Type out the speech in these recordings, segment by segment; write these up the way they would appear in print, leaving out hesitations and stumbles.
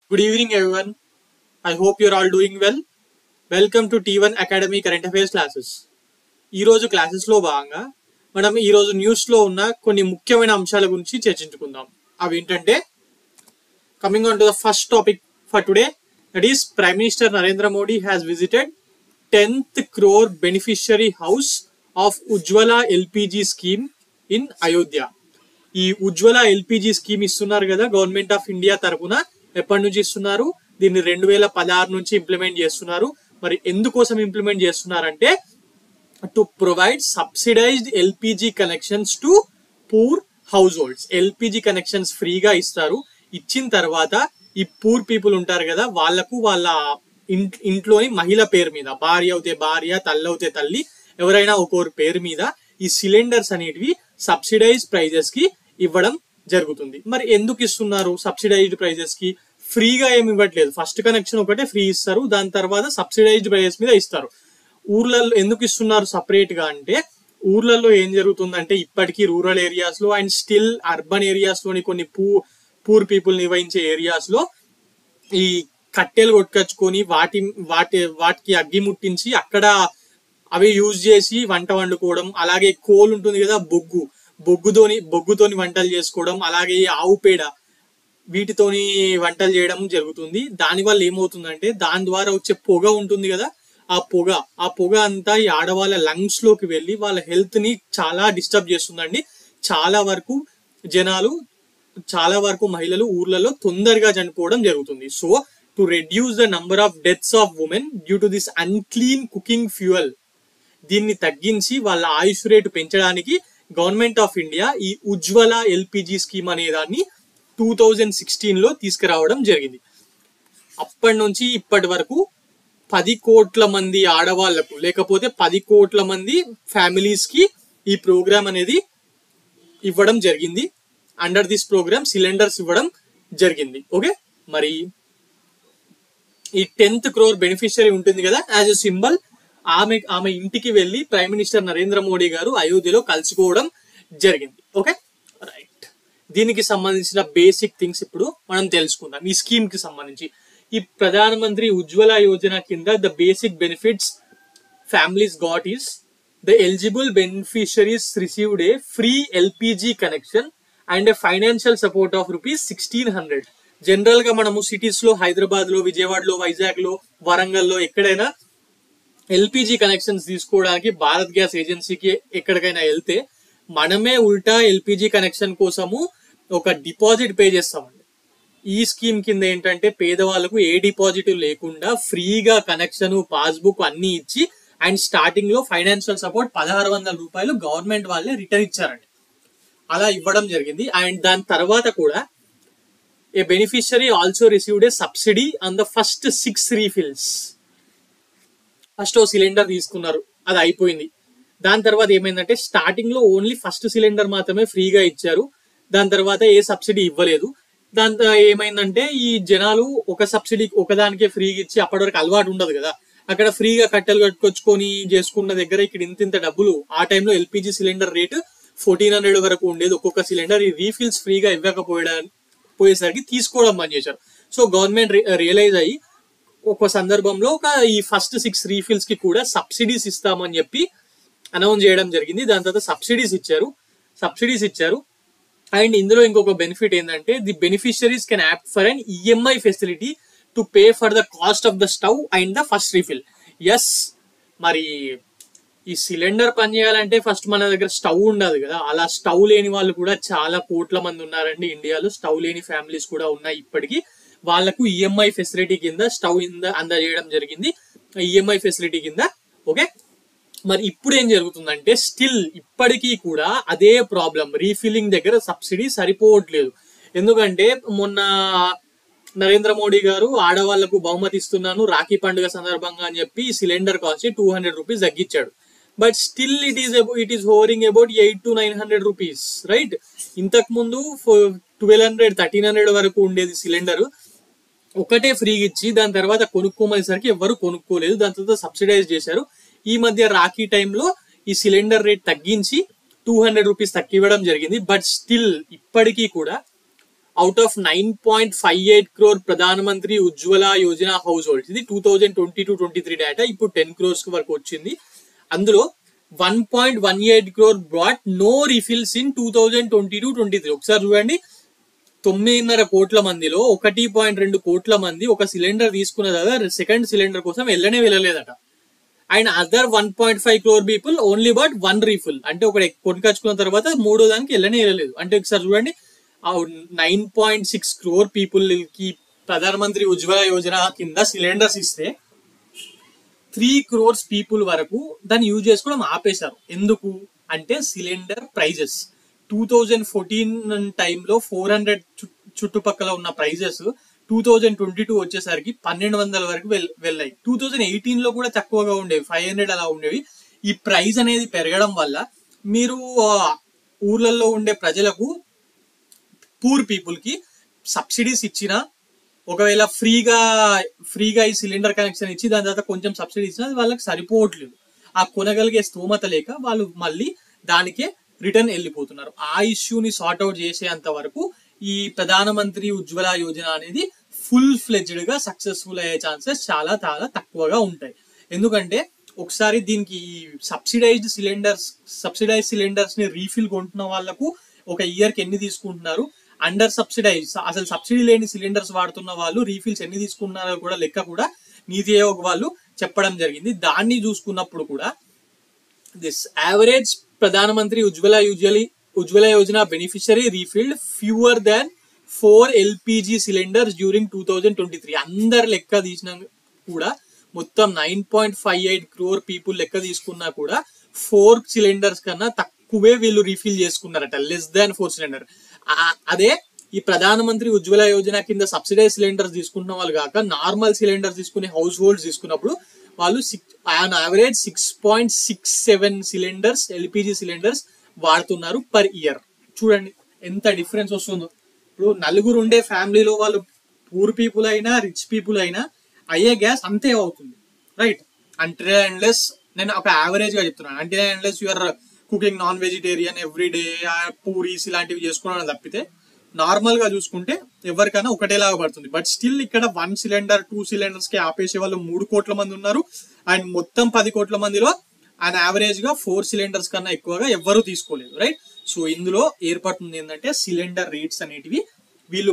Good evening, everyone. I hope you're all doing well. Welcome to T1 Academy Current Affairs classes. ఈ రోజు classes లో భాగంగా మనం ఈ రోజు న్యూస్ లో ఉన్న కొన్ని ముఖ్యమైన అంశాల గురించి చర్చించుకుందాం. అవి ఏంటంటే coming on to the first topic for today, that is prime minister Narendra Modi has visited 10th crore beneficiary house of Ujjwala LPG scheme in Ayodhya. ఈ ఉజ్వల ఎల్పిజి స్కీమ్ ఇస్తున్నారు కదా గవర్నమెంట్ ఆఫ్ ఇండియా తరపున. ఎప్పటి నుంచి ఇస్తున్నారు? దీన్ని 2016 నుంచి ఇంప్లిమెంట్ చేస్తున్నారు. మరి ఎందుకోసం ఇంప్లిమెంట్ చేస్తున్నారంటే to provide subsidised LPG connections to poor households. LPG connections ఫ్రీగా ఇస్తారు. ఇచ్చిన తర్వాత ఈ పూర్ పీపుల్ ఉంటారు కదా, వాళ్లకు వాళ్ళ ఇంట్లోని మహిళ పేరు మీద, భార్య అవుతే భార్య, తల్లి అవుతే తల్లి, ఎవరైనా ఒక్కొరు పేరు మీద ఈ సిలిండర్స్ అనేటివి సబ్సిడైజ్ ప్రైజెస్ కి ఇవ్వడం జరుగుతుంది. మరి ఎందుకు ఇస్తున్నారు సబ్సిడైజ్డ్ ప్రైజెస్ కి? ఫ్రీగా ఏమి ఇవ్వట్లేదు. ఫస్ట్ కనెక్షన్ ఒకటే ఫ్రీ ఇస్తారు, దాని తర్వాత సబ్సిడైజ్డ్ ప్రైజెస్ మీద ఇస్తారు. ఊర్లలో ఎందుకు ఇస్తున్నారు సపరేట్ గా అంటే, ఊర్లలో ఏం జరుగుతుందంటే ఇప్పటికీ రూరల్ ఏరియాస్ లో అండ్ స్టిల్ అర్బన్ ఏరియాస్ లోని కొన్ని పూర్ పీపుల్ నివసించే ఏరియాస్ లో ఈ కట్టెలు కొట్టుకొచ్చుకొని వాటికి అగ్గి ముట్టించి అక్కడ అవి యూజ్ చేసి వంట వండుకోవడం, అలాగే కోల్ ఉంటుంది కదా బొగ్గుతోని వంటలు చేసుకోవడం, అలాగే ఆవు పేడ వీటితోని వంటలు చేయడం జరుగుతుంది. దానివల్ల ఏమవుతుందంటే దాని ద్వారా వచ్చే పొగ ఉంటుంది కదా, ఆ పొగ అంతా ఈ ఆడవాళ్ళ లంగ్స్ లోకి వెళ్ళి వాళ్ళ హెల్త్ ని చాలా డిస్టర్బ్ చేస్తుందండి. చాలా వరకు మహిళలు ఊర్లలో తొందరగా చనిపోవడం జరుగుతుంది. So to reduce the number of deaths of women due to this unclean cooking fuel, దీన్ని తగ్గించి వాళ్ళ ఆయుష్ రేటు పెంచడానికి గవర్నమెంట్ ఆఫ్ ఇండియా ఈ ఉజ్వల ఎల్పిజి స్కీమ్ అనే దాన్ని 2016 లో తీసుకురావడం జరిగింది. అప్పటి నుంచి ఇప్పటి వరకు 10 కోట్ల మంది ఆడవాళ్లకు లేకపోతే 10 కోట్ల మంది ఫ్యామిలీస్ కి ఈ ప్రోగ్రామ్ అనేది ఇవ్వడం జరిగింది. అండర్ దిస్ ప్రోగ్రామ్ సిలిండర్స్ ఇవ్వడం జరిగింది. ఓకే, మరి ఈ 10th crore బెనిఫిషియరీ ఉంటుంది కదా, యాజ్ ఎ సింబల్ ఆమె ఇంటికి వెళ్ళి ప్రైమ్ మినిస్టర్ నరేంద్ర మోడీ గారు అయోధ్యలో కలుసుకోవడం జరిగింది. ఓకే రైట్, దీనికి సంబంధించిన బేసిక్ థింగ్స్ ఇప్పుడు మనం తెలుసుకుందాం. ఈ స్కీమ్ కి సంబంధించి ఈ ప్రధాన మంత్రి ఉజ్వల యోజన కింద the basic benefits families got is the eligible beneficiaries received a free LPG connection and a financial support of ₹1600. General గా మనము సిటీస్ లో హైదరాబాద్ లో, విజయవాడలో, వైజాగ్ లో, వరంగల్ లో ఎక్కడైనా ఎల్పిజి కనెక్షన్స్ తీసుకోవడానికి భారత్ గ్యాస్ ఏజెన్సీకి ఎక్కడికైనా వెళ్తే మనమే ఉల్టా ఎల్పిజి కనెక్షన్ కోసము ఒక డిపాజిట్ పే చేస్తామండి. ఈ స్కీమ్ కింద ఏంటంటే పేదవాళ్ళకు ఏ డిపాజిట్ లేకుండా ఫ్రీగా కనెక్షన్, పాస్బుక్ అన్ని ఇచ్చి అండ్ స్టార్టింగ్ లో ఫైనాన్షియల్ సపోర్ట్ ₹1600 గవర్నమెంట్ వాళ్ళే రిటర్న్ ఇచ్చారండి. అలా ఇవ్వడం జరిగింది. అండ్ దాని తర్వాత కూడా a beneficiary also received a subsidy on the first 6 refills. First ఓ సిలిండర్ తీసుకున్నారు, అది అయిపోయింది. దాని తర్వాత ఏమైందంటే స్టార్టింగ్ లో ఓన్లీ ఫస్ట్ సిలిండర్ మాత్రమే ఫ్రీగా ఇచ్చారు. దాని తర్వాత ఏ సబ్సిడీ ఇవ్వలేదు. దాంతో ఏమైందంటే ఈ జనాలు ఒక సబ్సిడీ ఒకదానికే ఫ్రీగా ఇచ్చి అప్పటి వరకు అలవాటు ఉండదు కదా, అక్కడ ఫ్రీగా కట్టెలు కట్టుకొచ్చుకొని చేసుకున్న దగ్గర ఇక్కడ ఇంత డబ్బులు. ఆ టైంలో ఎల్పిజి సిలిండర్ రేటు 1400 వరకు ఉండేది ఒక్కొక్క సిలిండర్. ఈ రీఫిల్స్ ఫ్రీగా ఇవ్వకపోయేసరికి తీసుకోవడం బంద్ చేశారు. సో గవర్నమెంట్ రియలైజ్ అయ్యి ఒక సందర్భంలో ఈ ఫస్ట్ 6 refills కి కూడా సబ్సిడీస్ ఇస్తామని చెప్పి అనౌన్స్ చేయడం జరిగింది. దాని తర్వాత సబ్సిడీస్ ఇచ్చారు. అండ్ ఇందులో ఇంకొక బెనిఫిట్ ఏంటంటే the beneficiaries can opt for an EMI facility to pay for the cost of the stove and the first refill. Yes, మరి ఈ సిలిండర్ పనిచేయాలంటే ఫస్ట్ మన దగ్గర స్టవ్ ఉండదు కదా. అలా స్టవ్ లేని వాళ్ళు కూడా చాలా కోట్ల మంది ఉన్నారండి ఇండియాలో. స్టవ్ లేని ఫ్యామిలీస్ కూడా ఉన్నాయి ఇప్పటికీ. వాళ్లకు ఈఎంఐ ఫెసిలిటీ కింద స్టవ్ అందజేయడం జరిగింది, ఈఎంఐ ఫెసిలిటీ కింద. ఓకే, మరి ఇప్పుడు ఏం జరుగుతుందంటే స్టిల్ ఇప్పటికీ కూడా అదే ప్రాబ్లం, రీఫిల్లింగ్ దగ్గర సబ్సిడీ సరిపోవట్లేదు. ఎందుకంటే మొన్న నరేంద్ర మోడీ గారు ఆడవాళ్లకు బహుమతి ఇస్తున్నాను రాఖీ పండుగ సందర్భంగా అని చెప్పి సిలిండర్ కాస్ట్ ₹200 తగ్గించాడు. But still it is hovering about ₹800 to ₹900, right. ఇంతకు ముందు 1200, 1300 వరకు ఉండేది సిలిండర్. ఒకటే ఫ్రీగా ఇచ్చి దాని తర్వాత కొనుక్కోమనేసరికి ఎవరు కొనుక్కోలేదు. దాని తర్వాత సబ్సిడైజ్ చేశారు. ఈ మధ్య రాఖీ టైంలో ఈ సిలిండర్ రేట్ తగ్గించి ₹200 తగ్గివ్వడం జరిగింది. బట్ స్టిల్ ఇప్పటికీ కూడా అవుట్ ఆఫ్ 9.58 crore ప్రధానమంత్రి ఉజ్వల యోజన హౌస్ హోల్డ్స్, ఇది 2022-23 డేటా, ఇప్పుడు 10 crores వరకు వచ్చింది. అందులో 1.18 crore brought no refills in 2022-23. ఒకసారి చూడండి, 9.5 కోట్ల మందిలో 1.2 కోట్ల మంది ఒక సిలిండర్ తీసుకున్న తర్వాత సెకండ్ సిలిండర్ కోసం వెళ్ళలేదట. And other 1.5 crore people only but 1 refill, అంటే ఒకటి కొనుకొచ్చుకున్న తర్వాత మూడో దానికి వెళ్ళలేదు. అంటే ఒకసారి చూడండి, 9.6 crore పీపుల్ కి ప్రధానమంత్రి ఉజ్వల యోజన కింద సిలిండర్స్ ఇస్తే 3 crores పీపుల్ వరకు దాన్ని యూజ్ చేసుకోవడం ఆపేశారు. ఎందుకు అంటే సిలిండర్ ప్రైజెస్ 2014 టైంలో 400 చుట్టుపక్కల ఉన్న ప్రైజెస్ 2022 వచ్చేసరికి 1200 వరకు వెళ్ళాయి. 2018 లో కూడా తక్కువగా ఉండేవి, 500 అలా ఉండేవి. ఈ ప్రైస్ అనేది పెరగడం వల్ల మీరు ఊర్లలో ఉండే ప్రజలకు, పూర్ పీపుల్ కి సబ్సిడీస్ ఇచ్చినా, ఒకవేళ ఫ్రీగా ఈ సిలిండర్ కనెక్షన్ ఇచ్చి దాని తర్వాత కొంచెం సబ్సిడీ ఇచ్చినా వాళ్ళకి సరిపోవట్లేదు. ఆ కొనగలిగే స్తోమత లేక వాళ్ళు మళ్ళీ దానికే రిటర్న్ వెళ్ళిపోతున్నారు. ఆ ఇష్యూని సార్ట్అవుట్ చేసేంత వరకు ఈ ప్రధానమంత్రి ఉజ్వల యోజన అనేది ఫుల్ ఫ్లెడ్జ్డ్ గా సక్సెస్ఫుల్ అయ్యే ఛాన్సెస్ చాలా చాలా తక్కువగా ఉంటాయి. ఎందుకంటే ఒకసారి దీనికి సబ్సిడైజ్డ్ సిలిండర్స్ ని రీఫిల్ కొంటున్న వాళ్ళకు ఒక ఇయర్ కి ఎన్ని తీసుకుంటున్నారు, అండర్ సబ్సిడైజ్ అసలు సబ్సిడీ లేని సిలిండర్స్ వాడుతున్న వాళ్ళు రీఫిల్స్ ఎన్ని తీసుకుంటున్నారో కూడా లెక్క కూడా నీతి ఆయోగ్ వాళ్ళు చెప్పడం జరిగింది. దాన్ని చూసుకున్నప్పుడు కూడా దిస్ యావరేజ్ ప్రధానమంత్రి Ujjwala Yojana beneficiary refilled fewer than 4 LPG cylinders during 2023. అందరు లెక్క తీసినా కూడా మొత్తం 9.58 crore పీపుల్ లెక్క తీసుకున్నా కూడా 4 సిలిండర్స్ కన్నా తక్కువే వీళ్ళు రీఫిల్ చేసుకున్నారట, లెస్ దాన్ 4 సిలిండర్. అదే ఈ ప్రధానమంత్రి ఉజ్వల యోజన కింద సబ్సిడైజ్ సిలిండర్స్ తీసుకున్న వాళ్ళు కాక నార్మల్ సిలిండర్స్ తీసుకునే హౌస్ హోల్డ్స్ తీసుకున్నప్పుడు వాళ్ళు on average 6.67 cylinders LPG cylinders వాడుతున్నారు పర్ ఇయర్. చూడండి ఎంత డిఫరెన్స్ వస్తుందో. ఇప్పుడు నలుగురు ఉండే ఫ్యామిలీలో వాళ్ళు పూర్ పీపుల్ అయినా రిచ్ పీపుల్ అయినా అయ్యే గ్యాస్ అంతే అవుతుంది, రైట్? అంటే అన్లెస్ నేను ఒక యావరేజ్ గా చెప్తున్నాను, అంటే unless you're cooking non vegetarian every day, puris ఇలాంటివి చేసుకోవడం తప్పితే నార్మల్ గా చూసుకుంటే ఎవరికైనా ఒకటేలాగా పడుతుంది. బట్ స్టిల్ ఇక్కడ 1 సిలిండర్ 2 సిలిండర్స్ కి ఆపేసే వాళ్ళు 3 కోట్ల మంది ఉన్నారు. అండ్ మొత్తం 10 కోట్ల మందిలో అండ్ యావరేజ్ గా 4 సిలిండర్స్ కన్నా ఎక్కువగా ఎవ్వరూ తీసుకోలేదు, రైట్? సో ఇందులో ఏర్పడుతుంది ఏంటంటే సిలిండర్ రేట్స్ అనేటివి వీళ్ళు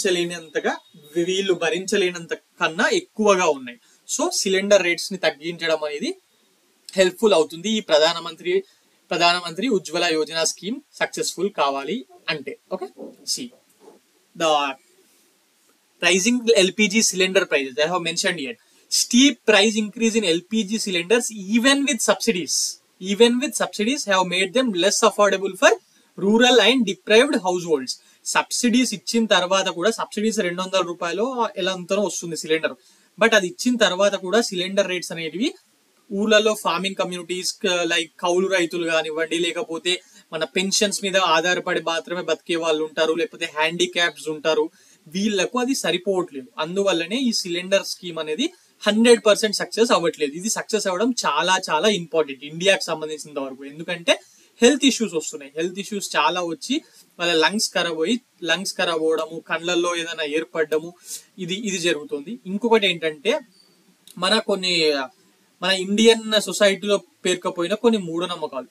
భరించలేనంత కన్నా ఎక్కువగా ఉన్నాయి. సో సిలిండర్ రేట్స్ ని తగ్గించడం అనేది హెల్ప్ఫుల్ అవుతుంది ఈ ప్రధానమంత్రి ఉజ్వల యోజన స్కీమ్ సక్సెస్ఫుల్ కావాలి అంటే. Okay, see the rising LPG cylinder prices. I have mentioned yet. Steep price increase in LPG cylinders even with subsidies have made them less affordable for rural and deprived households. Subsidies ఇచ్చిన తర్వాత కూడా, subsidies 200 రూపాయలు ఎలా అంతనో వస్తుంది cylinder, but అది ఇచ్చిన తర్వాత కూడా సిలిండర్ రేట్స్ అనేటివి ఊర్లలో ఫార్మింగ్ కమ్యూనిటీస్ లైక్ కౌలు రైతులు కానివ్వండి, లేకపోతే మన పెన్షన్స్ మీద ఆధారపడి మాత్రమే బతికే వాళ్ళు ఉంటారు, లేకపోతే హ్యాండిక్యాప్స్ ఉంటారు, వీళ్లకు అది సరిపోవట్లేదు. అందువల్లనే ఈ సిలిండర్ స్కీమ్ అనేది 100% సక్సెస్ అవ్వట్లేదు. ఇది సక్సెస్ అవ్వడం చాలా చాలా ఇంపార్టెంట్ ఇండియాకి సంబంధించినంత వరకు. ఎందుకంటే హెల్త్ ఇష్యూస్ వస్తున్నాయి, హెల్త్ ఇష్యూస్ చాలా వచ్చి వాళ్ళ లంగ్స్ ఖరాబ్ అవ్వడము, కళ్ళల్లో ఏదైనా ఏర్పడము, ఇది జరుగుతుంది. ఇంకొకటి ఏంటంటే మన ఇండియన్ సొసైటీలో పేరుకపోయిన కొన్ని మూఢనమ్మకాలు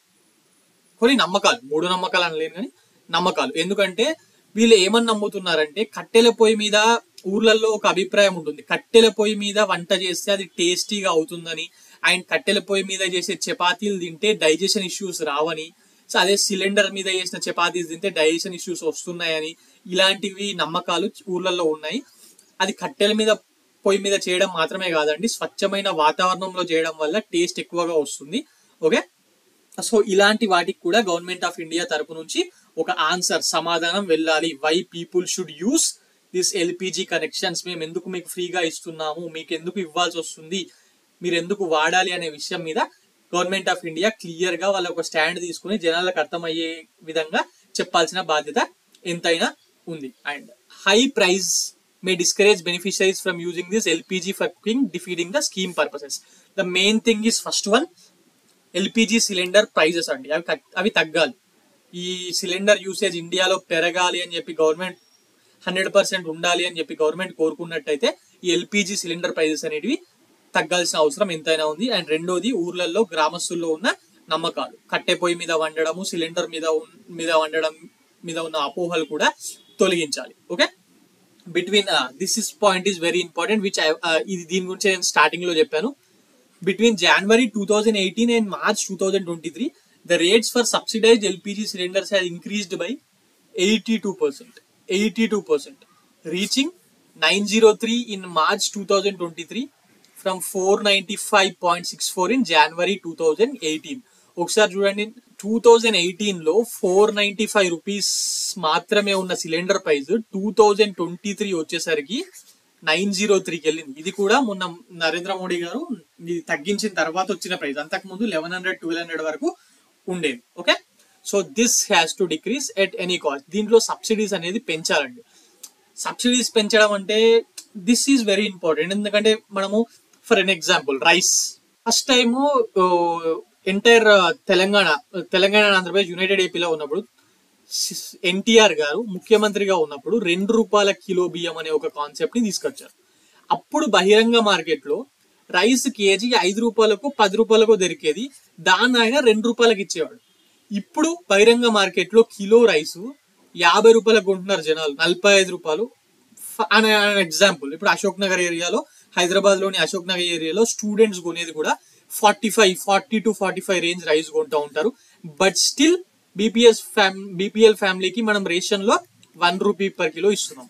అనలేను కానీ నమ్మకాలు. ఎందుకంటే వీళ్ళు ఏమని నమ్ముతున్నారంటే కట్టెల పొయ్యి మీద, ఊర్లలో ఒక అభిప్రాయం ఉంటుంది, కట్టెల పొయ్యి మీద వంట చేస్తే అది టేస్టీగా అవుతుందని, అండ్ కట్టెల పొయ్యి మీద చేసే చపాతీలు తింటే డైజెషన్ ఇష్యూస్ రావని, సో అదే సిలిండర్ మీద చేసిన చపాతీలు తింటే డైజెషన్ ఇష్యూస్ వస్తున్నాయని, ఇలాంటివి నమ్మకాలు ఊర్లలో ఉన్నాయి. అది కట్టెల పొయ్యి మీద చేయడం మాత్రమే కాదండి, స్వచ్ఛమైన వాతావరణంలో చేయడం వల్ల టేస్ట్ ఎక్కువగా వస్తుంది. ఓకే, సో ఇలాంటి వాటికి కూడా గవర్నమెంట్ ఆఫ్ ఇండియా తరపు నుంచి ఒక సమాధానం వెళ్ళాలి. Why people should use this LPG connections, మేము ఎందుకు మీకు ఫ్రీగా ఇస్తున్నాము, మీకు ఎందుకు ఇవ్వాల్సి వస్తుంది, మీరు ఎందుకు వాడాలి అనే విషయం మీద గవర్నమెంట్ ఆఫ్ ఇండియా క్లియర్ గా వాళ్ళ ఒక స్టాండ్ తీసుకుని జనాలకు అర్థమయ్యే విధంగా చెప్పాల్సిన బాధ్యత ఎంతైనా ఉంది. And high price may discourage beneficiaries from using this LPG for cooking, defeating the scheme purposes. The main thing is first one, LPG cylinder prices అండి, అవి తగ్గాలి. ఈ సిలిండర్ యూసేజ్ ఇండియాలో పెరగాలి అని చెప్పి గవర్నమెంట్ 100% ఉండాలి అని చెప్పి గవర్నమెంట్ కోరుకున్నట్టయితే ఈ ఎల్పిజి సిలిండర్ ప్రైజెస్ అనేటివి తగ్గాల్సిన అవసరం ఎంతైనా ఉంది. అండ్ రెండోది, ఊర్లలో గ్రామస్తుల్లో ఉన్న నమ్మకాలు, కట్టె పొయ్యి మీద వండడము, సిలిండర్ మీద వండడం మీద ఉన్న అపోహలు కూడా తొలగించాలి. Okay, between this point is very important which ఇది దీని గురించి నేను స్టార్టింగ్ లో చెప్పాను. Between January 2018 and March 2023, the rates for subsidized LPG cylinders has increased by 82%, reaching 903 in March 2023 from 495.64 in January 2018. ఒకసారి చూడండి, 2018 లో 495 రూపీస్ మాత్రమే ఉన్న సిలిండర్ ప్రైస్ 2023 వచ్చేసరికి 903కి వెళ్ళింది. ఇది కూడా మొన్న నరేంద్ర మోడీ గారు ఇది తగ్గించిన తర్వాత వచ్చిన ప్రైస్. అంతకు ముందు 1100-1200 వరకు ఉండేది. Okay, so this has to decrease at any cost. దీంట్లో సబ్సిడీస్ అనేది పెంచాలండి. సబ్సిడీస్ పెంచడం అంటే దిస్ ఈజ్ వెరీ ఇంపార్టెంట్. ఎందుకంటే మనము for an example rice first time entire Telangana Andhra Pradesh united ఏపీలో ఉన్నప్పుడు ఎన్టీఆర్ గారు ముఖ్యమంత్రిగా ఉన్నప్పుడు 2 రూపాయల కిలో బియ్యం అనే ఒక కాన్సెప్ట్ ని తీసుకొచ్చారు. అప్పుడు బహిరంగ మార్కెట్ లో రైస్ కేజీ 5 రూపాయలకు 10 రూపాయలకు దొరికేది, దాన్ని ఆయన 2 రూపాయలకు ఇచ్చేవాడు. ఇప్పుడు బహిరంగ మార్కెట్ లో కిలో రైస్ 50 రూపాయలకు కొంటున్నారు జనాలు, 45 రూపాయలు అనే ఎగ్జాంపుల్. ఇప్పుడు అశోక్ నగర్ ఏరియాలో, హైదరాబాద్ లోని అశోక్ నగర్ ఏరియాలో స్టూడెంట్స్ కొనేది కూడా 40 to 45 రేంజ్ రైస్ కొంటూ ఉంటారు. బట్ స్టిల్ బీపీఎల్ ఫ్యామిలీకి మనం రేషన్ లో 1 రూపీ పర్ కిలో ఇస్తున్నాం.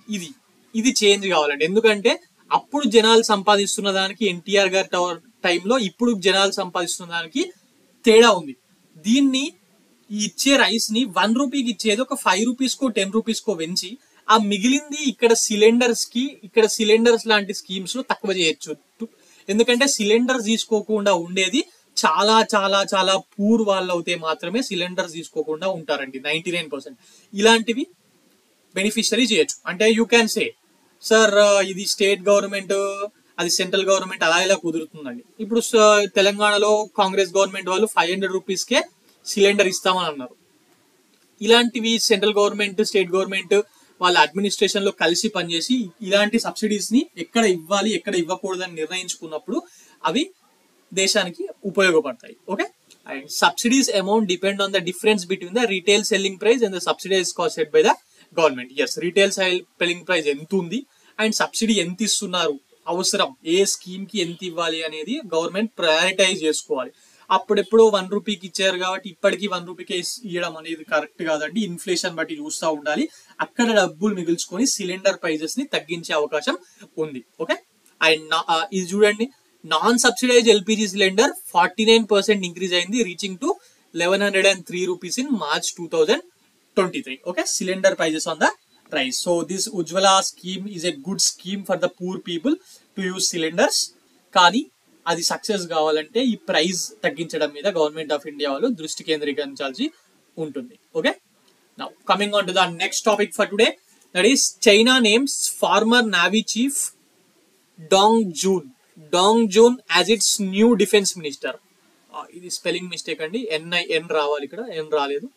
ఇది చేంజ్ కావాలండి. ఎందుకంటే అప్పుడు జనాలు సంపాదిస్తున్న దానికి ఎన్టీఆర్ గారి టైంలో ఇప్పుడు జనాలు సంపాదిస్తున్న దానికి తేడా ఉంది. దీన్ని ఇచ్చే రైస్ ని 1 రూపీకి ఇచ్చేది ఒక 5 రూపీస్కో 10 రూపీస్కో పెంచి ఆ మిగిలింది ఇక్కడ సిలిండర్స్ లాంటి స్కీమ్స్ లో తక్కువ చేయొచ్చు. ఎందుకంటే సిలిండర్స్ తీసుకోకుండా ఉండేది చాలా చాలా చాలా పూర్ వాళ్ళు అయితే మాత్రమే సిలిండర్స్ తీసుకోకుండా ఉంటారండి. 99% ఇలాంటివి బెనిఫిషరీ చేయొచ్చు. అంటే యూ క్యాన్ సే సార్ ఇది స్టేట్ గవర్నమెంట్, అది సెంట్రల్ గవర్నమెంట్, అలా ఇలా కుదురుతుందండి. ఇప్పుడు తెలంగాణలో కాంగ్రెస్ గవర్నమెంట్ వాళ్ళు 500 రూపీస్కే సిలిండర్ ఇస్తామని అన్నారు. ఇలాంటివి సెంట్రల్ గవర్నమెంట్, స్టేట్ గవర్నమెంట్ వాళ్ళ అడ్మినిస్ట్రేషన్ లో కలిసి పనిచేసి ఇలాంటి సబ్సిడీస్ ని ఎక్కడ ఇవ్వాలి ఎక్కడ ఇవ్వకూడదని నిర్ణయించుకున్నప్పుడు అవి దేశానికి ఉపయోగపడతాయి. Okay, and subsidies amount depend on the difference between the retail selling price and the subsidize cost set by the government. Yes, retail selling price ఎంత ఉంది అండ్ సబ్సిడీ ఎంత ఇస్తున్నారు, అవసరం ఏ స్కీమ్ కి ఎంత ఇవ్వాలి అనేది గవర్నమెంట్ ప్రయారిటైజ్ చేసుకోవాలి. అప్పుడెప్పుడు 1 రూపీకి ఇచ్చారు కాబట్టి ఇప్పటికీ 1 రూపీకే ఇవ్వడం అనేది కరెక్ట్ కాదండి. ఇన్ఫ్లేషన్ బట్టి చూస్తూ ఉండాలి. అక్కడ డబ్బులు మిగుల్చుకొని సిలిండర్ ప్రైజెస్ ని తగ్గించే అవకాశం ఉంది. ఓకే, అండ్ ఇది చూడండి, non subsidize LPG cylinder 49% increase అయింది, reaching to 1103 rupees in March 2023. Okay, cylinder prices on the rise. So this Ujjwala scheme is a good scheme for the poor people to use cylinders. కానీ అది success కావాలంటే ఈ price తగ్గించడం మీద government of India వాళ్ళు దృష్టి కేంద్రీకరించాల్సి ఉంటుంది. Okay, now coming on to the next topic for today, that is China names former navy chief Dong Jun as its new defence minister. ఇది స్పెల్లింగ్ మిస్టేక్ అండి, ఎన్ రావాలి, ఇక్కడ ఎన్ రాలేదు.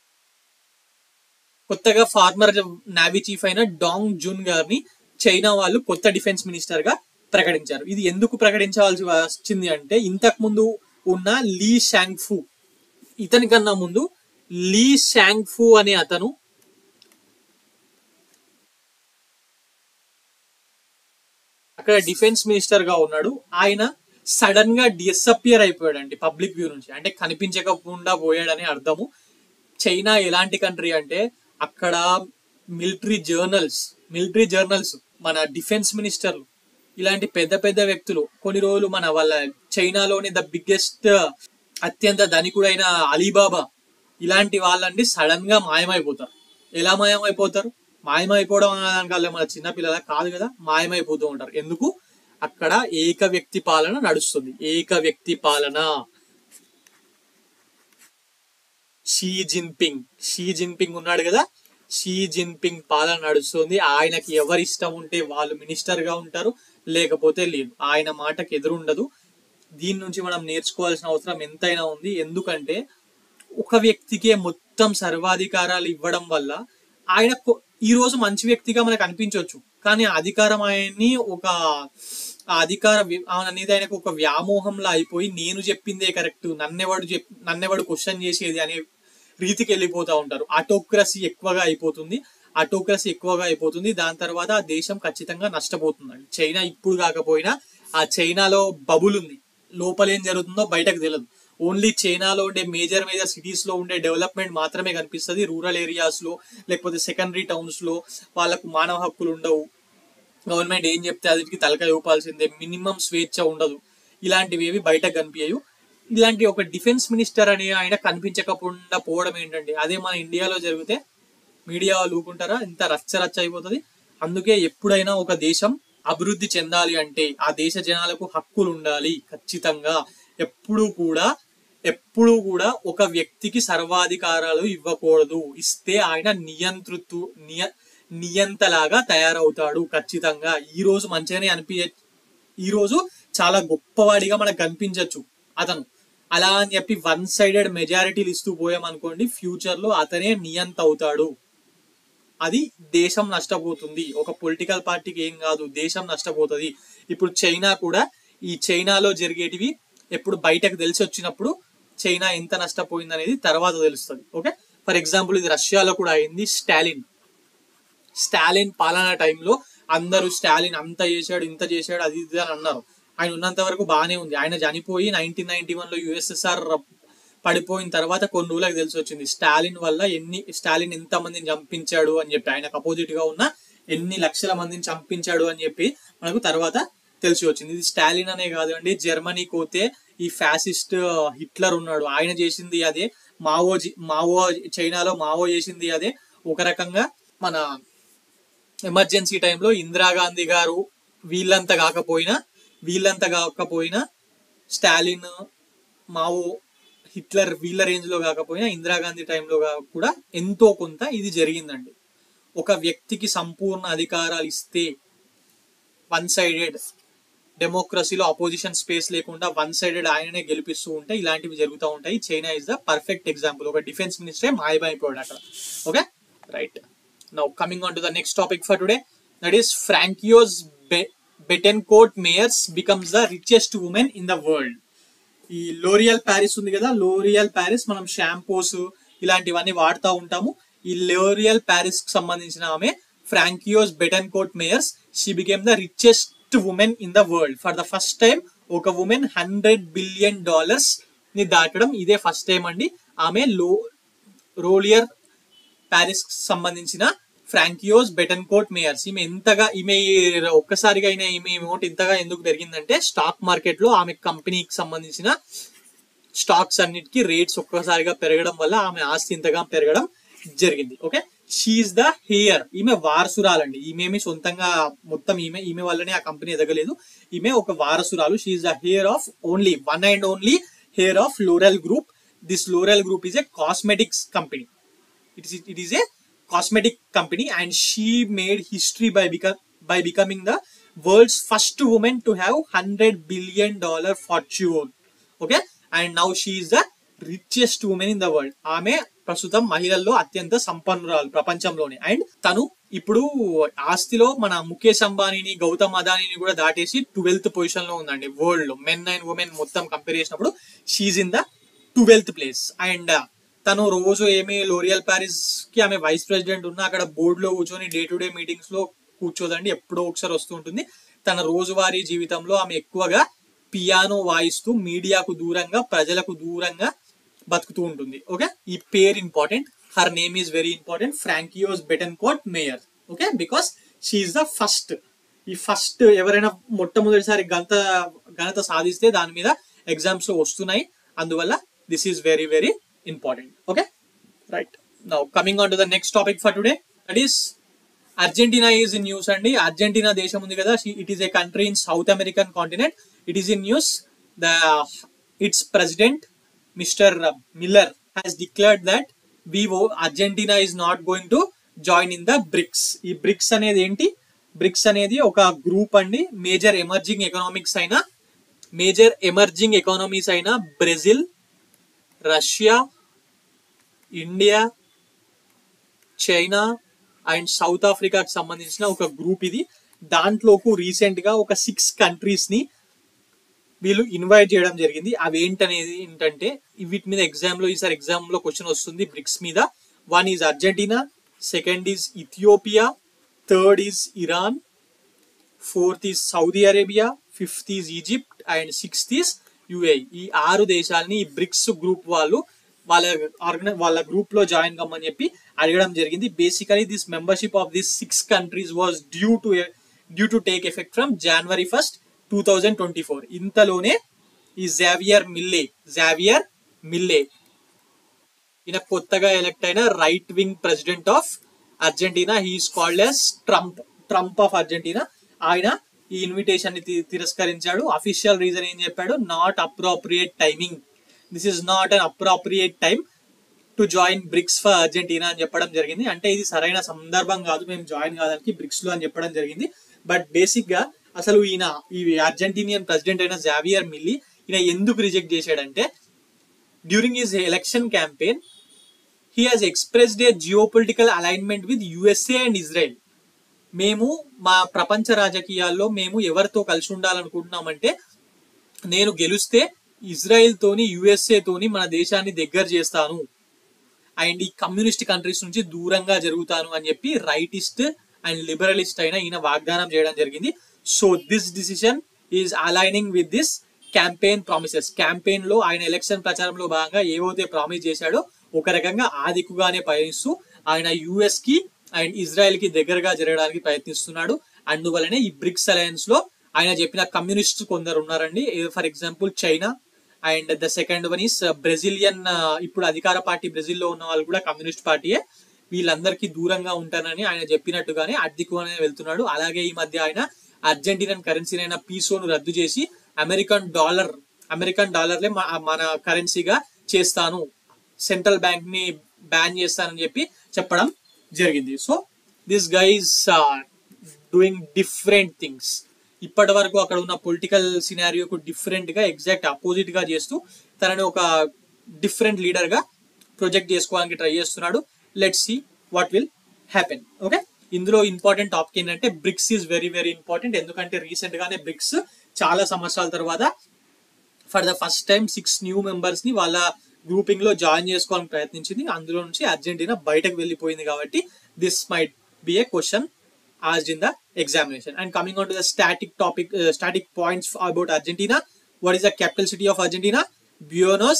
కొత్తగా ఫార్మర్ నావీ చీఫ్ అయిన Dong Jun గారిని China వాళ్ళు కొత్త డిఫెన్స్ మినిస్టర్ గా ప్రకటించారు. ఇది ఎందుకు ప్రకటించవలసి వచ్చింది అంటే, ఇంతకు ముందు ఉన్న లీ షాంగ్ఫు, ఇతని కన్నా ముందు లీ షాంగ్ఫు అనే అతను అక్కడ డిఫెన్స్ మినిస్టర్ గా ఉన్నాడు. ఆయన సడన్ గా డిసపియర్ అయిపోయాడండి పబ్లిక్ వ్యూ నుంచి, అంటే కనిపించకుండా పోయాడని అర్థము. చైనా ఎలాంటి కంట్రీ అంటే అక్కడ మిలిటరీ జర్నల్స్ మన డిఫెన్స్ మినిస్టర్లు ఇలాంటి పెద్ద పెద్ద వ్యక్తులు కొన్ని రోజులు వాళ్ళ చైనాలోని ద బిగ్గెస్ట్ అత్యంత ధనికుడైన అలీబాబా ఇలాంటి వాళ్ళండి సడన్ గా మాయమైపోతారు. ఎలా మాయమైపోతారు? మాయమైపోవడం అనడానికి మన చిన్నపిల్లల కాదు కదా, మాయమైపోతూ ఉంటారు. ఎందుకు? అక్కడ ఏక వ్యక్తి పాలన నడుస్తుంది. ఏక వ్యక్తి పాలన. షీ జిన్పింగ్ ఉన్నాడు కదా, షీ జిన్పింగ్ పాలన నడుస్తుంది. ఆయనకి ఎవరి ఇష్టం ఉంటే వాళ్ళు మినిస్టర్ గా ఉంటారు, లేకపోతే లేదు. ఆయన మాటకి ఎదురుండదు. దీని నుంచి మనం నేర్చుకోవాల్సిన అవసరం ఎంతైనా ఉంది. ఎందుకంటే ఒక వ్యక్తికే మొత్తం సర్వాధికారాలు ఇవ్వడం వల్ల ఆయన ఈ రోజు మంచి వ్యక్తిగా మనకు అనిపించవచ్చు, కానీ ఆ అధికారం ఆయన్ని ఒక ఆ అధికార అనేది ఆయనకు ఒక వ్యామోహంలా అయిపోయి నేను చెప్పిందే కరెక్ట్, నన్నెవడు క్వశ్చన్ చేసేది అనే రీతికి వెళ్ళిపోతా ఉంటారు. ఆటోక్రసీ ఎక్కువగా అయిపోతుంది. దాని తర్వాత ఆ దేశం ఖచ్చితంగా నష్టపోతుందండి. చైనా ఇప్పుడు కాకపోయినా ఆ చైనాలో బబుల్ ఉంది, లోపల ఏం జరుగుతుందో బయటకు తెలియదు. ఓన్లీ చైనాలో ఉండే మేజర్ సిటీస్ లో ఉండే డెవలప్మెంట్ మాత్రమే కనిపిస్తుంది. రూరల్ ఏరియాస్ లో లేకపోతే సెకండరీ టౌన్స్ లో వాళ్ళకు మానవ హక్కులు ఉండవు. గవర్నమెంట్ ఏం చెప్తే అదికి తలకాయ ఊపాల్సిందే. మినిమం స్వేచ్ఛ ఉండదు. ఇలాంటివి ఏవి బయటకు కనిపించవు. ఇలాంటి ఒక డిఫెన్స్ మినిస్టర్ అని ఆయన కనిపించకుండా పోవడం ఏంటండి? అదే మన ఇండియాలో జరిగితే మీడియా వాళ్ళు ఊకుంటారా? ఇంత రచ్చ అయిపోతుంది. అందుకే ఎప్పుడైనా ఒక దేశం అభివృద్ధి చెందాలి అంటే ఆ దేశ జనాలకు హక్కులు ఉండాలి ఖచ్చితంగా. ఎప్పుడు కూడా ఒక వ్యక్తికి సర్వాధికారాలు ఇవ్వకూడదు. ఇస్తే ఆయన నియంతలాగా తయారవుతాడు ఖచ్చితంగా. ఈ రోజు మంచిగానే ఈ రోజు చాలా గొప్పవాడిగా మనకు కనిపించవచ్చు అతను. అలా అని చెప్పి వన్ సైడెడ్ మెజారిటీలు ఇస్తూ పోయామనుకోండి, ఫ్యూచర్ లో అతనే నియంత అవుతాడు. అది దేశం నష్టపోతుంది. ఒక పొలిటికల్ పార్టీకి ఏం కాదు, దేశం నష్టపోతుంది. ఇప్పుడు చైనా కూడా, ఈ చైనాలో జరిగేటివి ఎప్పుడు బయటకు తెలిసి వచ్చినప్పుడు చైనా ఎంత నష్టపోయింది అనేది తర్వాత తెలుస్తుంది. ఓకే, ఫర్ ఎగ్జాంపుల్ ఇది రష్యాలో కూడా అయింది. స్టాలిన్ పాలనా టైంలో అందరూ స్టాలిన్ అంత చేశాడు, ఇంత చేశాడు, అది ఇది అని అన్నారు. ఆయన ఉన్నంత వరకు బాగానే ఉంది. ఆయన చనిపోయి 1991 లో యుఎస్ఎస్ఆర్ పడిపోయిన తర్వాత కొన్ని రోజులకు తెలిసి వచ్చింది స్టాలిన్ ఎంత మందిని చంపించాడు అని చెప్పి, ఆయనకు అపోజిట్ గా ఉన్న ఎన్ని లక్షల మందిని చంపించాడు అని చెప్పి మనకు తర్వాత తెలిసి వచ్చింది. ఇది స్టాలిన్ అనే కాదండి, జర్మనీ పోతే ఈ ఫ్యాసిస్ట్ హిట్లర్ ఉన్నాడు, ఆయన చేసింది అదే. మావో చైనాలో మావో చేసింది అదే. ఒక రకంగా మన ఎమర్జెన్సీ టైంలో ఇందిరాగాంధీ గారు వీళ్ళంతా కాకపోయినా స్టాలిన్, మావో, హిట్లర్ వీళ్ళ రేంజ్ లో కాకపోయినా ఇందిరాగాంధీ టైంలో కూడా ఎంతో కొంత ఇది జరిగిందండి. ఒక వ్యక్తికి సంపూర్ణ అధికారాలు ఇస్తే వన్ సైడెడ్ డెమోక్రసీలో అపోజిషన్ స్పేస్ లేకుండా వన్ సైడెడ్ ఆయననే గెలిపిస్తూ ఉంటే ఇలాంటివి జరుగుతూ ఉంటాయి. China is the perfect example. ఒక డిఫెన్స్ మినిస్టరే మాయమైపోయాడు అక్కడ. Okay, right. Now coming on to the next topic for today, that is Francoise Bettencourt Meyers becomes the richest women in the world. ఈ లోరియల్ ప్యారిస్ ఉంది కదా, L'Oreal Paris మనం shampoos ఇలాంటివన్నీ వాడుతూ ఉంటాము. ఈ లోరియల్ ప్యారిస్ కి సంబంధించిన ఆమె Francoise Bettencourt Meyers, she became the richest women in the world. For the first time ఒక ఉమెన్ $100 బిలియన్ ని దాటడం ఇదే ఫస్ట్ టైం అండి. ఆమె లోరియల్ ప్యారిస్ కి సంబంధించిన ఫ్రాంకియోస్ బెటెన్కోర్ట్ మేయర్స్. ఈమె ఒక్కసారిగా ఈమె అమౌంట్ ఇంతగా ఎందుకు పెరిగిందంటే, స్టాక్ మార్కెట్ లో ఆమె కంపెనీకి సంబంధించిన స్టాక్స్ అన్నిటికీ రేట్స్ ఒక్కసారిగా పెరగడం వల్ల ఆమె ఆస్తి ఇంతగా పెరగడం జరిగింది. Okay, she is the heir. ఈమె వారసురాలండి. ఈమె సొంతంగా మొత్తం ఈమె వల్లనే ఆ కంపెనీ ఎదగలేదు. ఈమె ఒక వారసురాలు. She is the heir of one and only heir of L'Oreal group. This L'Oreal group is a cosmetics company. It is a cosmetic company, and she made history by becoming the world's first woman to have $100 billion fortune. Okay, and now she is the richest woman in the world. ఆమె ప్రస్తుతం మహిళల్లో అత్యంత సంపన్నురాలు ప్రపంచంలోనే. And తను ఇప్పుడు ఆస్తిలో మన ముఖేష్ అంబానీని, గౌతమ్ అదానీని కూడా దాటేసి 12th పొజిషన్ లో ఉందండి వరల్డ్ లో. మెన్ అండ్ ఉమెన్ మొత్తం కంపేర్ చేసినప్పుడు she is in the 12th place. And తను రోజు లోరియల్ ప్యారిస్ కి ఆమె వైస్ ప్రెసిడెంట్ ఉన్న అక్కడ బోర్డు లో కూర్చొని డే టు డే మీటింగ్స్ లో కూర్చోదండి, ఎప్పుడో ఒకసారి వస్తూ ఉంటుంది. తన రోజువారీ జీవితంలో ఆమె ఎక్కువగా పియానో వాయిస్తూ మీడియాకు దూరంగా, ప్రజలకు దూరంగా బతుకుతూ ఉంటుంది. ఓకే, ఈ పేరు important. Her name is very important, Francoise Bettencourt Meyer. Okay, because she is the first. ఈ ఫస్ట్ ఎవరైనా మొట్టమొదటిసారి ఘనత సాధిస్తే దాని మీద ఎగ్జామ్స్ లో వస్తున్నాయి. అందువల్ల this is very very important. Okay, right. Now coming on to the next topic for today, that is Argentina is in news. And Argentina దేశం ఉంది కదా, it is a country in South American continent. It is in news. Its president Mr. Miller has declared that Argentina is not going to join in the BRICS. ఈ BRICS అనేది ఏంటి? BRICS అనేది ఒక group అండి. Major emerging economies అయిన Brazil, Russia, India, China and South ఆఫ్రికాకి సంబంధించిన ఒక గ్రూప్ ఇది. దాంట్లోకి రీసెంట్ గా ఒక 6 కంట్రీస్ ని వీళ్ళు ఇన్వైట్ చేయడం జరిగింది. అవి ఏంటంటే వీటి మీద ఈసారి ఎగ్జామ్ లో క్వశ్చన్ వస్తుంది బ్రిక్స్ మీద. 1 is Argentina, 2nd is Ethiopia, 3rd is Iran, 4th is Saudi Arabia, 5th is Egypt and 6th is UAE. ఈ 6 దేశాలని ఈ బ్రిక్స్ గ్రూప్ వాళ్ళు వాళ్ళ గ్రూప్ లో జాయిన్ కమ్మని చెప్పి అడగడం జరిగింది. Basically this membership of this 6 countries was due to take effect from January 1st, 2024. ఇంతలోనే ఈ జావియర్ మిల్లే ఈయన కొత్తగా ఎలక్ట్ అయిన right wing president of Argentina. He is called as Trump of Argentina. ఆయన ఈ ఇన్విటేషన్ ని తిరస్కరించాడు. అఫీషియల్ రీజన్ ఏం చెప్పాడు? Not appropriate timing. This is not an appropriate time to join BRICS for Argentina అని చెప్పడం జరిగింది. అంటే ఇది సరైన సందర్భం కాదు మేము జాయిన్ కావడానికి బ్రిక్స్ లో అని చెప్పడం జరిగింది. బట్ బేసిక్ గా అసలు ఈ అర్జెంటీనియన్ ప్రెసిడెంట్ అయిన జావియర్ మిల్లీ ఈయన ఎందుకు రిజెక్ట్ చేశాడంటే during his election campaign he has expressed a geopolitical alignment with USA and Israel. మేము మా ప్రపంచ రాజకీయాల్లో మేము ఎవరితో కలిసి ఉండాలనుకుంటున్నామంటే నేను గెలిస్తే ఇజ్రాయెల్ తోని యుఎస్ఏ తోని మన దేశాన్ని దగ్గర చేస్తాను అండ్ ఈ కమ్యూనిస్ట్ కంట్రీస్ నుంచి దూరంగా జరుగుతాను అని చెప్పి రైటిస్ట్ అండ్ లిబరలిస్ట్ అయిన ఈయన వాగ్దానం చేయడం జరిగింది. So this decision is aligning with this campaign promises. Campaign లో ఆయన ఎలక్షన్ ప్రచారంలో భాగంగా ఏవైతే ప్రామిస్ చేశాడో ఒక రకంగా ఆ దిక్కుగానే పయనిస్తూ ఆయన యుఎస్ కి అండ్ ఇజ్రాయెల్ కి దగ్గరగా జరగడానికి ప్రయత్నిస్తున్నాడు. అందువల్లనే ఈ బ్రిక్స్ అలయన్స్ లో ఆయన చెప్పిన కమ్యూనిస్ట్ కొందరు ఉన్నారండి. For example China and the second one is Brazilian. ఇప్పుడు అధికార పార్టీ బ్రెజిల్లో ఉన్న వాళ్ళు కూడా కమ్యూనిస్ట్ పార్టీయే. వీళ్ళందరికీ దూరంగా ఉంటానని ఆయన చెప్పినట్టుగానే అడ్దిక్కుగానే వెళ్తున్నాడు. అలాగే ఈ మధ్య ఆయన అర్జెంటీనన్ కరెన్సీనైన పీసోను రద్దు చేసి అమెరికన్ డాలర్లే మన కరెన్సీగా చేస్తాను, సెంట్రల్ బ్యాంక్ ని బ్యాన్ చేస్తానని చెప్పి చెప్పడం జరిగింది. So this guys doing different things. ఇప్పటి వరకు అక్కడ ఉన్న పొలిటికల్ సినారియోకు డిఫరెంట్ గా ఎగ్జాక్ట్ అపోజిట్ గా చేస్తూ తనని ఒక డిఫరెంట్ లీడర్ గా ప్రొజెక్ట్ చేసుకోవడానికి ట్రై చేస్తున్నాడు. Let's see what will happen. Okay, ఇందులో ఇంపార్టెంట్ టాపిక్ ఏంటంటే BRICS is very very important. ఎందుకంటే రీసెంట్ గానే బ్రిక్స్ చాలా సంవత్సరాల తర్వాత for the first time 6 new members ని వాళ్ళ గ్రూపింగ్ లో జాయిన్ చేసుకోవాలని ప్రయత్నించింది. అందులో నుంచి అర్జెంటీనా బయటకు వెళ్ళిపోయింది కాబట్టి this might be a question asked in the examination. And coming on to the static points about Argentina. What is the capital city of Argentina? Buenos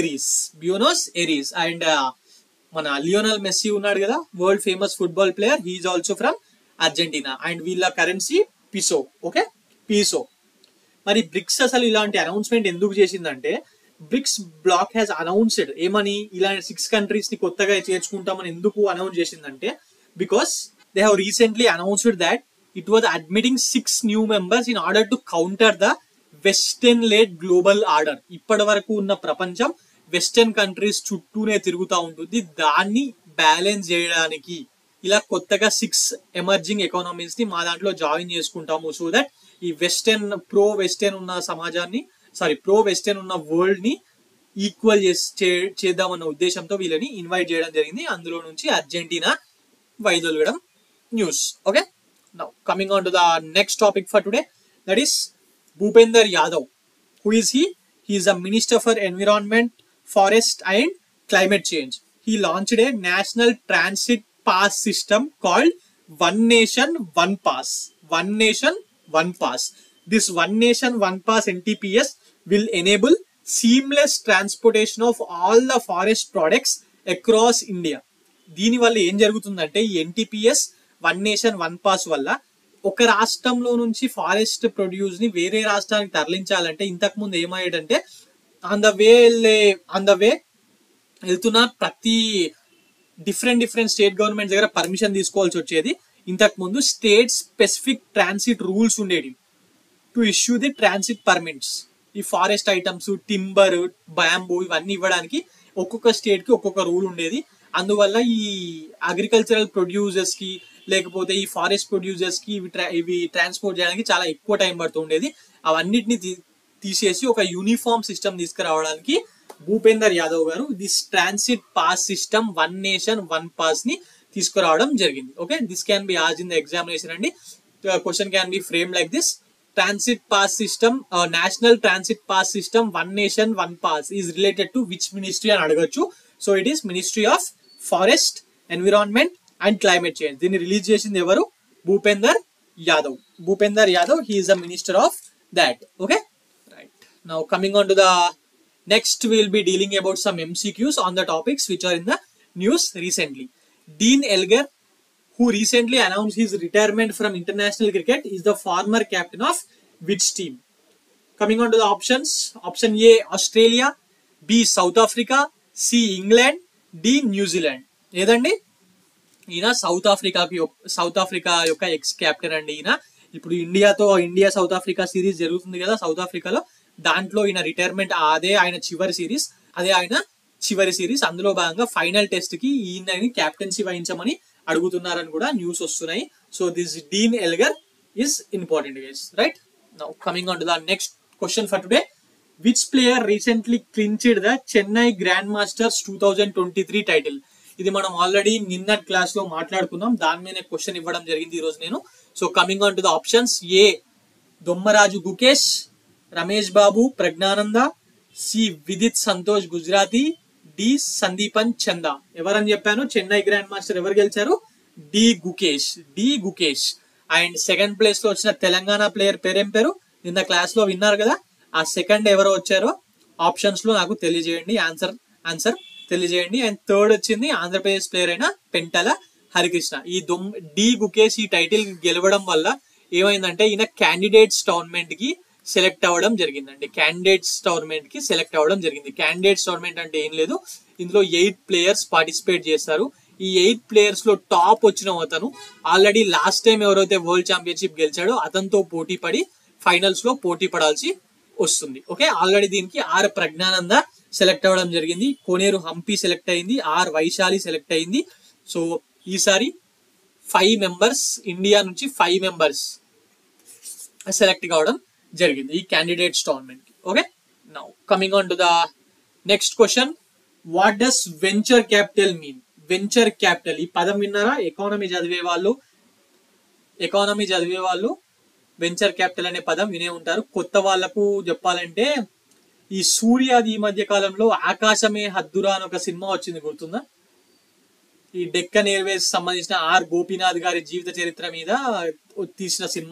Aires. And mana Lionel Messi unnadu kada, world famous football player, he is also from Argentina. And వీళ్ళ currency peso. Okay, peso. మరి BRICS అసలు ఇలాంటి announcement ఎందుకు చేసిందంటే bricks black has announced ఏమని ఇలాంటి 6 countries ని కొత్తగా చేర్చుకుంటామని ఎందుకు అనౌన్స్ చేసిందంటే because they have recently announced that it was admitting 6 new members in order to counter the western led global order. ఇప్పటి వరకు ఉన్న ప్రపంచం వెస్టర్న్ కంట్రీస్ చుట్టూనే తిరుగుతూ ఉంటుంది. దాన్ని బ్యాలెన్స్ చేయడానికి ఇలా కొత్తగా 6 ఎమర్జింగ్ ఎకానమీస్ ని మా దాంట్లో జాయిన్ చేసుకుంటాము. సో దట్ ఈ ప్రో వెస్టర్న్ ఉన్న వరల్డ్ ని ఈక్వల్ చేద్దామన్న ఉద్దేశంతో వీళ్ళని ఇన్వైట్ చేయడం జరిగింది. అందులో నుంచి అర్జెంటీనా వైదొలగడం news. Okay, now coming on to the next topic for today, that is Bhupender Yadav. Who is he? He is a minister for environment, forest and climate change. He launched a national transit pass system called One Nation One Pass. This One Nation One Pass NTPS will enable seamless transportation of all the forest products across India. దీని వల్ల ఏం జరుగుతుందంటే ఈ NTPS one nation one pass వల్ల ఒక రాష్ట్రంలో నుంచి forest produce ని వేరే రాష్ట్రానికి తరలించాలంటే ఇంతకు ముందు ఏమయ్యేదంటే ఆన్ ద వే వెళ్తున్న ప్రతి డిఫరెంట్ స్టేట్ గవర్నమెంట్ దగ్గర పర్మిషన్ తీసుకోవాల్సి వచ్చేది. ఇంతకు ముందు స్టేట్ స్పెసిఫిక్ ట్రాన్సిట్ రూల్స్ ఉండేవి to issue the transit permits. ఈ ఫారెస్ట్ ఐటమ్స్, టింబర్, బ్యాంబూ ఇవన్నీ ఇవ్వడానికి ఒక్కొక్క స్టేట్ కి ఒక్కొక్క రూల్ ఉండేది. అందువల్ల ఈ అగ్రికల్చరల్ ప్రొడ్యూసర్స్ కి లేకపోతే ఈ ఫారెస్ట్ ప్రొడ్యూసర్స్ కి ఇవి ట్రాన్స్పోర్ట్ చేయడానికి చాలా ఎక్కువ టైం పడుతుండేది. అవన్నిటిని తీసేసి ఒక యూనిఫామ్ సిస్టమ్ తీసుకురావడానికి భూపేందర్ యాదవ్ గారు this transit pass system one nation one pass ని తీసుకురావడం జరిగింది. Okay, this can be asked in the examination అండి. Question can be frame like this: transit pass system, national transit pass system, one nation one pass is related to which ministry అని అడగచ్చు. So it is ministry of forest, environment and climate change. దీన్ని release చేసింది ఎవరు? Bhupender Yadav. Bhupender Yadav, he is the minister of that. Okay, right. Now coming on to the next, we will be dealing about some MCQs on the topics which are in the news recently. Dean Elgar, who recently announced his retirement from international cricket, is the former captain of which team? Coming on to the options: option A Australia, B South Africa, C England, D New Zealand. ఏదండి? ఈయన South Africa యొక్క ex captain అండి. ఈయన ఇప్పుడు India south Africa series జరుగుతుంది కదా south ఆఫ్రికాలో, దాంట్లో ఈయన రిటైర్మెంట్, అదే ఆయన చివరి సిరీస్. అందులో భాగంగా ఫైనల్ టెస్ట్ కి ఈయనని క్యాప్టెన్సీ వహించమని అడుగుతున్నారని కూడా న్యూస్ వస్తున్నాయి. So this Dean Elgar is important, guys. Right? Now coming on to the next question for today: which player recently clinched the Chennai Grandmasters 2023 title? ఇది మనం ఆల్రెడీ నిన్న class లో మాట్లాడుకున్నాం, దాని మీద క్వశ్చన్ ఇవ్వడం జరిగింది ఈ రోజు నేను. So coming on to the options: A Dommaraju Gukesh, Ramesh Babu Praggnanandhaa, C Vidit Santosh Gujrathi, D Sandipan Chanda. ఎవరని చెప్పాను? చెన్నై గ్రాండ్ మాస్టర్ ఎవరు గెలిచారు? D Gukesh. And second place లో వచ్చిన తెలంగాణ ప్లేయర్ పేరేం పేరు? నిన్న క్లాస్ లో విన్నారు కదా. ఆ సెకండ్ ఎవరో వచ్చారో ఆప్షన్స్ లో నాకు తెలియజేయండి, ఆన్సర్ తెలియజేయండి. అండ్ థర్డ్ వచ్చింది ఆంధ్రప్రదేశ్ ప్లేయర్ అయిన పెంటల హరికృష్ణ. ఈ డి గుకేష్ ఈ టైటిల్ గెలవడం వల్ల ఏమైందంటే ఈయన క్యాండిడేట్స్ టోర్నమెంట్ కి సెలెక్ట్ అవ్వడం జరిగిందండి. క్యాండిడేట్స్ టోర్నమెంట్ అంటే ఏం లేదు, ఇందులో 8 ప్లేయర్స్ పార్టిసిపేట్ చేస్తారు. ఈ 8 ప్లేయర్స్ లో టాప్ వచ్చిన అతను ఆల్రెడీ లాస్ట్ టైం ఎవరైతే వరల్డ్ ఛాంపియన్షిప్ గెలిచాడో అతనితో పోటీ పడి ఫైనల్స్ లో పోటీ పడాల్సి వస్తుంది. ఓకే, ఆల్రెడీ దీనికి ఆర్ ప్రజ్ఞానంద సెలెక్ట్ అవ్వడం జరిగింది, కోనేరు హంపి సెలెక్ట్ అయింది, ఆర్ వైశాలి సెలెక్ట్ అయింది. సో ఈసారి 5 మెంబర్స్, ఇండియా నుంచి 5 మెంబర్స్ సెలెక్ట్ కావడం జరిగింది ఈ క్యాండిడేట్స్ టోర్నమెంట్ కి. Okay, now coming on to the next question: what does venture capital mean? Venture capital ఈ పదం విన్నారా? ఎకానమీ చదివే వాళ్ళు వెంచర్ క్యాపిటల్ అనే పదం వినే ఉంటారు. కొత్త వాళ్లకు చెప్పాలంటే, ఈ సూర్యాది ఈ మధ్య కాలంలో ఆకాశమే హద్దురా అని ఒక సినిమా వచ్చింది, గుర్తుందా? ఈ డెక్కన్ ఎయిర్వేస్ సంబంధించిన ఆర్ గోపీనాథ్ గారి జీవిత చరిత్ర మీద తీసిన సినిమా.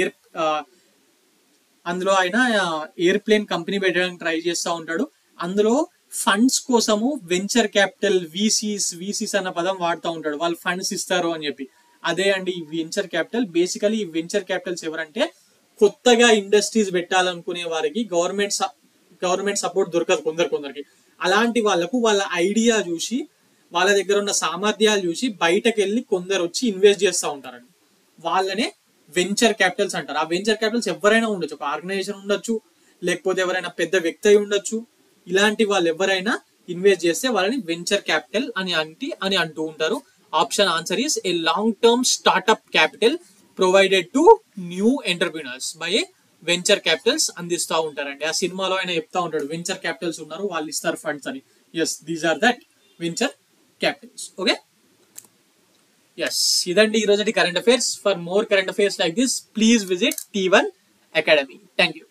అందులో ఆయన ఎయిర్ప్లేన్ కంపెనీ పెట్టడానికి ట్రై చేస్తూ ఉంటాడు. అందులో ఫండ్స్ కోసము వెంచర్ క్యాపిటల్ వీసీస్ అన్న పదం వాడుతూ ఉంటాడు, వాళ్ళు ఫండ్స్ ఇస్తారు అని చెప్పి. అదే అండి ఈ వెంచర్ క్యాపిటల్. బేసికలీ ఈ వెంచర్ క్యాపిటల్స్ ఎవరంటే, కొత్తగా ఇండస్ట్రీస్ పెట్టాలనుకునే వారికి గవర్నమెంట్ సపోర్ట్ దొరకదు కొందరికి. అలాంటి వాళ్ళకు వాళ్ళ ఐడియా చూసి, వాళ్ళ దగ్గర ఉన్న సామర్థ్యాలు చూసి బయటకు వెళ్ళి కొందరు వచ్చి ఇన్వెస్ట్ చేస్తూ ఉంటారండి. వాళ్ళనే వెంచర్ క్యాపిటల్స్ అంటారు. ఆ వెంచర్ క్యాపిటల్స్ ఎవరైనా ఉండొచ్చు, ఒక ఆర్గనైజేషన్ ఉండొచ్చు, లేకపోతే ఎవరైనా పెద్ద వ్యక్తి అయి ఉండొచ్చు. ఇలాంటి వాళ్ళు ఎవరైనా ఇన్వెస్ట్ చేస్తే వాళ్ళని వెంచర్ క్యాపిటల్ అని అంటూ ఉంటారు. Option answer is a long term startup capital provided to new entrepreneurs by venture capitals అందిస్తూ ఉంటారండి. ఆ సినిమాలో ఆయన చెప్తా ఉంటాడు, వెంచర్ క్యాపిటల్స్ ఉన్నారు, వాళ్ళు ఇస్తారు ఫండ్స్ అని. Yes, these are that venture capitals. Okay, yes, ఇదండి ఈరోజు current affairs. For more current affairs like this, please visit T1 Academy. Thank you.